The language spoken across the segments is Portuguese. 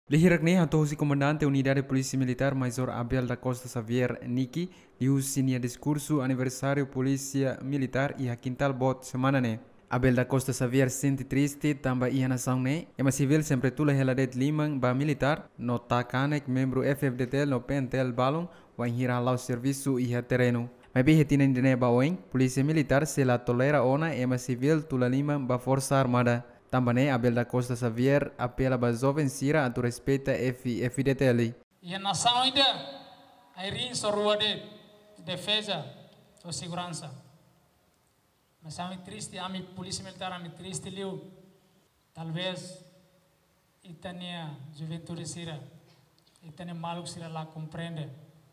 Lihirakni hatosi Comandante Unidade Polícia Militar Major Abel da Costa Xavier Niki liusinia discurso aniversário Polícia Militar e a quintal bot semana ne. Abel da Costa Xavier sente triste tamba ia nação ne. Ema civil sempre tula heladet limang ba militar no takanek membro FFDTL no pentel balong wa hira lau serviço e terreno. Mas bem retinen de ba oing Polícia Militar se la tolera ona ema civil tula limang ba Força Armada. Também Abel da Costa Xavier apela para jovens Sira a tu respeita FDTL. E a nação ainda a irin sorua de defesa ou segurança. Mas é triste, a minha polícia militar é triste liu. Talvez itania juventude Sira, itania maluco Sira lá compreende.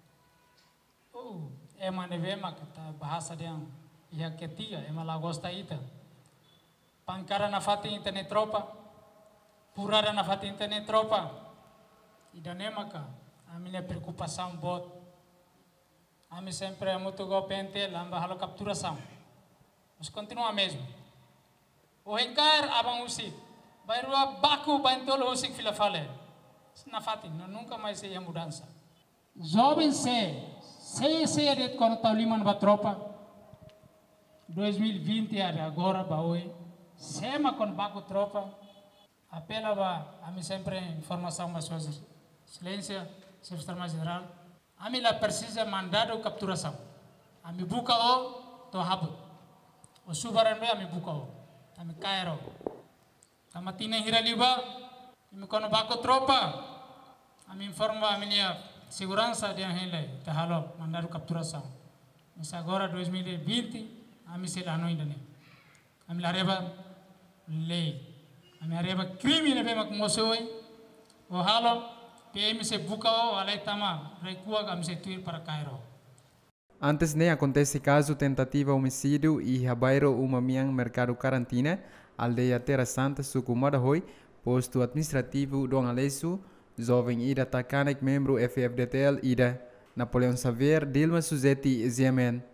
É uma nevema que tá bahasa dia e a ketia é uma lagosta ita. Pankara na fati internet tropa, purada na fati internet tropa. E danemaka, a minha preocupação bot. A mim sempre é muito golpente, lamba halo capturação. Mas continua mesmo. O rencar abang usik, bairua baku bantolo usik fila fale. Na fati, nunca mais seja mudança. Jovem se é de quando tá liman ba tropa. 2020 agora ba oi. Sema com baco tropa, apela a mim sempre informação mais coisas. Silêncio, Secretário Geral. A mim lá precisa mandado capturação. A mim buka o to habu. O subaran be a mim buka o. A mim cairo. A matina hiraliba, a mim com baco tropa. A mim informa a minha segurança de anhele, te halo mandado capturação. Mas agora 2020, a mim se lá no ainda nem. A mim lá reba lei. A minha reba crime ne bema kumosoi. O halo PM se buka o alai tama recua kam se tuir para Cairo. Antes ne acontece caso tentativa homicídio e rabairo uma miang mercado quarantina aldeia Terra Santa Sucumada Hoi posto administrativo Dom Alesu jovem ida takanek membro FFDTL ida Napoleão Xavier Dilma Suzeti Ziamen.